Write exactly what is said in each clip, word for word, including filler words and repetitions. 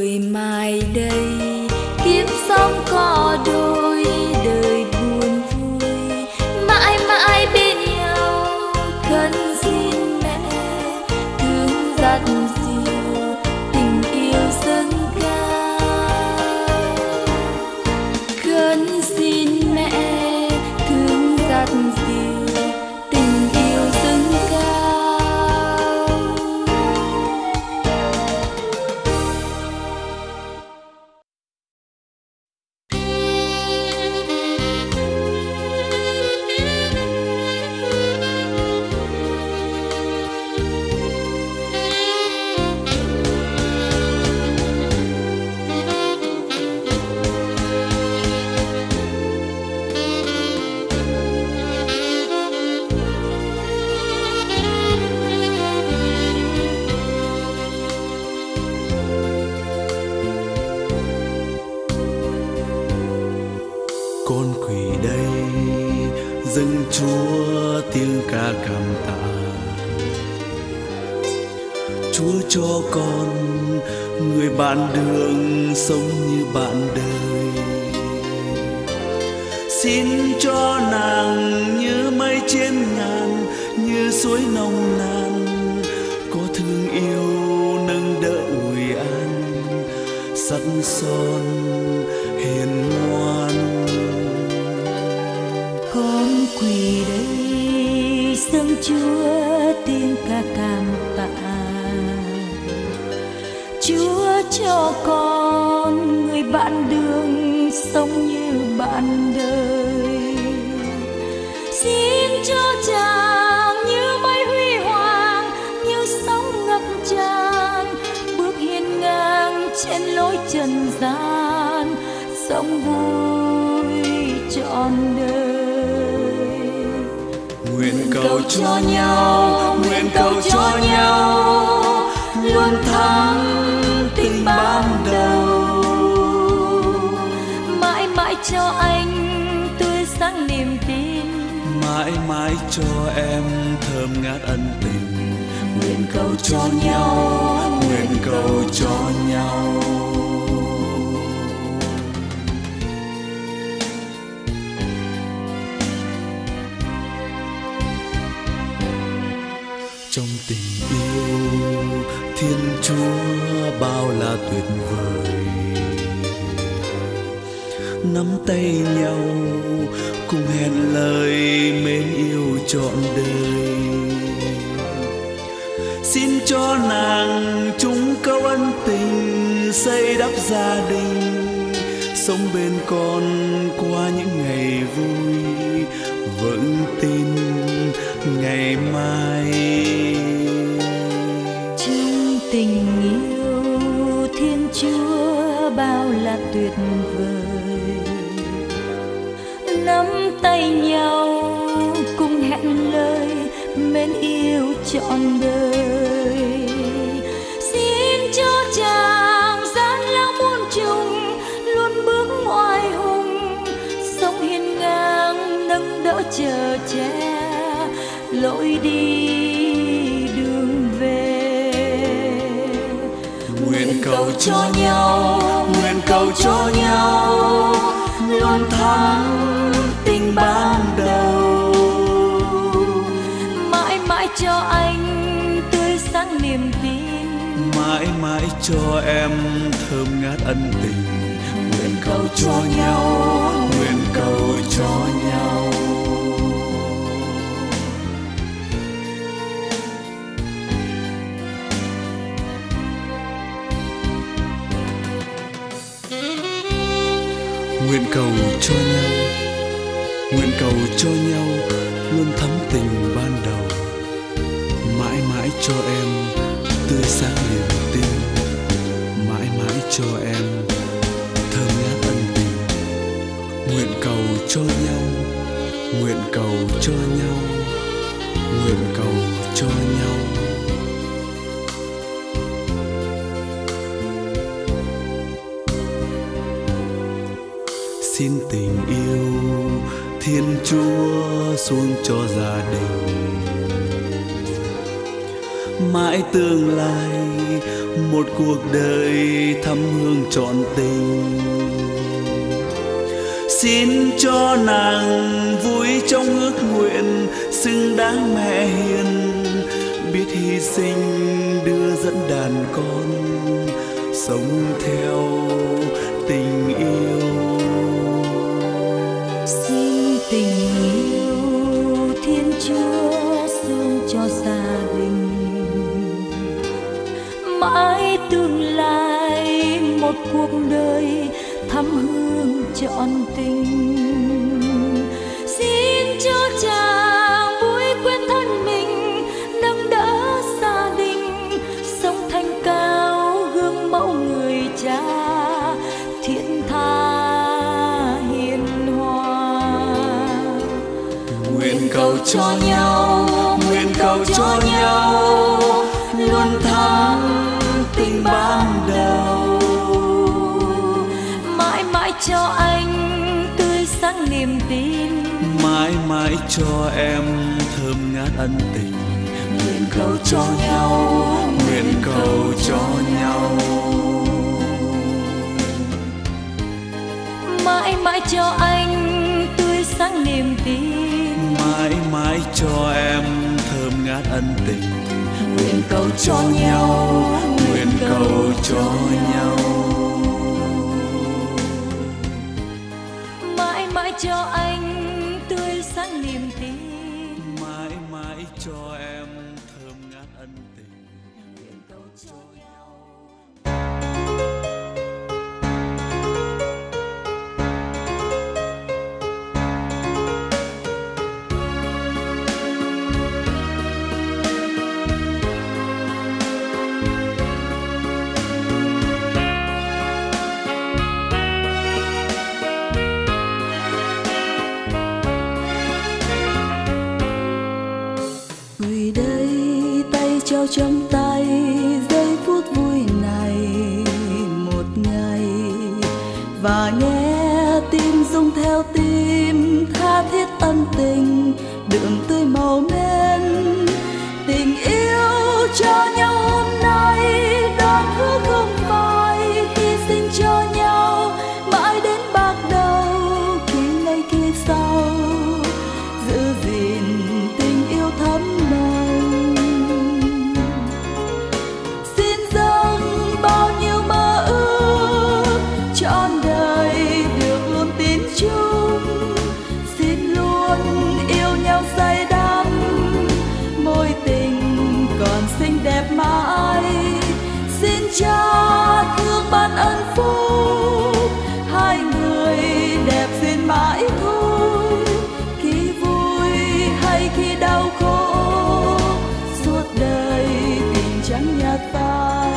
rồi mai đây kiếp sống có đôi đời buồn vui, mãi mãi bên nhau khấn xin mẹ thương dắt dìu tình yêu dâng cao. Khấn xin mẹ thương dắt dìu tình yêu dâng cao. Con quỳ đây dâng Chúa tiếng ca cảm tạ. Chúa cho con người bạn đường sống như bạn đời. Xin cho nàng như mây trên ngàn, như suối nồng nàn, có thương yêu nâng đỡ ủi an, sắt son hiền ngoan. Con quỳ đây dâng Chúa tiếng ca cảm tạ. Chúa cho con người bạn đường sống như bạn đời. Xin cho chàng như mây huy hoàng, như sóng ngập tràn, bước hiên ngang trên lối trần gian, sống vui trọn đời. Nguyện cầu cho nhau, nguyện cầu cho nhau luôn thắm tình ban đầu. Mãi mãi cho anh tươi sáng niềm tin, mãi mãi cho em thơm ngát ân tình. nguyện cầu cho nhau, nguyện cầu cho nhau. Trong tình yêu Thiên Chúa bao là tuyệt vời, nắm tay nhau cùng hẹn lời mến yêu trọn đời. Xin cho nàng chúng câu ân tình, xây đắp gia đình, sống bên con qua những ngày vui, vững tin ngày mai. Trong tình yêu Thiên Chúa bao là tuyệt vời, nắm tay nhau cùng hẹn lời mến yêu trọn đời. Xin cho chàng gian lao muôn trùng luôn bước ngoài hùng, sống hiên ngang nâng đỡ chờ che lối đi đường về. Nguyện cầu cho nhau, nguyện cầu cho nhau luôn thắm tình ban đầu. Mãi mãi cho anh tươi sáng niềm tin, mãi mãi cho em thơm ngát ân tình. Nguyện cầu cho nhau, nguyện cầu cho nhau. Nguyện cầu cho nhau, nguyện cầu cho nhau luôn thắm tình ban đầu. Mãi mãi cho em tươi sáng niềm tin, mãi mãi cho em thơm ngát ân tình. Nguyện cầu cho nhau, nguyện cầu cho nhau, nguyện cầu cho nhau. Xin tình yêu Thiên Chúa xuống cho gia đình, mãi tương lai một cuộc đời thắm hương trọn tình. Xin cho nàng vui trong ước nguyện xứng đáng mẹ hiền, biết hy sinh đưa dẫn đàn con sống theo tình yêu. Xin tình yêu Thiên Chúa xương cho gia đình, mãi tương lai một cuộc đời thắm hương trọn tình. Xin cho chàng vui quên thân mình, nâng đỡ gia đình, sống thanh cao gương mẫu người cha thiện tha hiền hòa. Nguyện cầu cho nhau, nguyện cầu cho nhau luôn thắm tình ban đầu, mãi mãi cho anh tươi sáng niềm tin, mãi mãi cho em thơm ngát ân tình. Nguyện cầu cho nhau, nguyện cầu cho nhau, mãi mãi cho anh tươi sáng niềm tin, mãi mãi cho em thơm ngát ân tình. Nguyện cầu cho nhau, nguyện cầu cho nhau, mãi mãi cho anh tươi sáng niềm tin, mãi mãi cho em thơm ngát ân tình. Nguyện cầu cho nhau. Người đây tay trao trong tay giây phút vui này một ngày, và nghe tim rung theo tim tha thiết ân tình đượm tươi màu men. Tình yêu cho nhau hôm nay đó cứ không phải hy sinh cho nhau mãi đến bạc đầu, khi ngày khi sau giữ gìn tình yêu thắm nồng. Xin dâng bao nhiêu mơ ước trọn đời được luôn tín chung, xin luôn yêu nhau say đắm, mối tình còn xinh đẹp mãi. Xin Cha thương ban ân phúc, hai người đẹp duyên mãi thôi, khi vui hay khi đau khổ, suốt đời tình chẳng nhạt phai.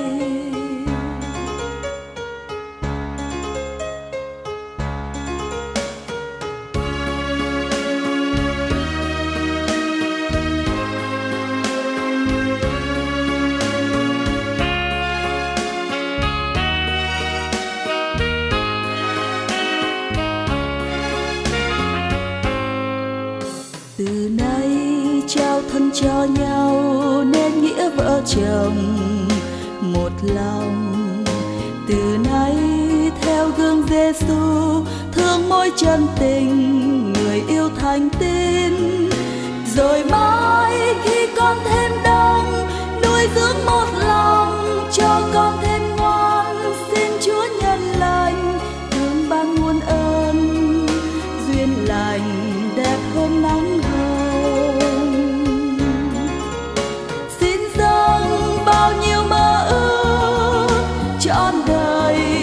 Từ nay trao thân cho nhau nên nghĩa vợ chồng một lòng. Từ nay theo gương Giêsu thương mối chân tình, người yêu thành tín. Rồi mãi khi con thêm đông nuôi dưỡng một lòng, cho con thêm ngoan xin Chúa nhân lành thương ban muôn ơn, duyên lành đẹp hơn nắng hồng. Xin dâng bao nhiêu mơ ước trọn đời